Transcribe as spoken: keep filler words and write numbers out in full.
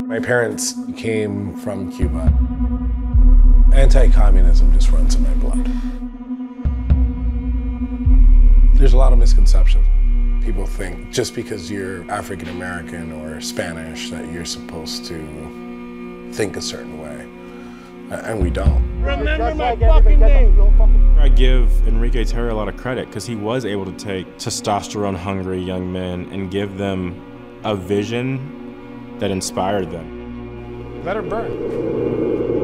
My parents came from Cuba. Anti-communism just runs in my blood. There's a lot of misconceptions. People think just because you're African American or Spanish that you're supposed to think a certain way, and we don't. Remember my fucking name! I give Enrique Tarrio a lot of credit because he was able to take testosterone-hungry young men and give them a vision that inspired them. Let her burn.